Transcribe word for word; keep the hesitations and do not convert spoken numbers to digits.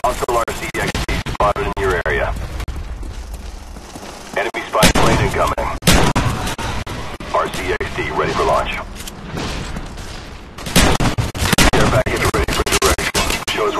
Hostile R C X D spotted in your area. Enemy spy plane incoming. R C X D ready for launch.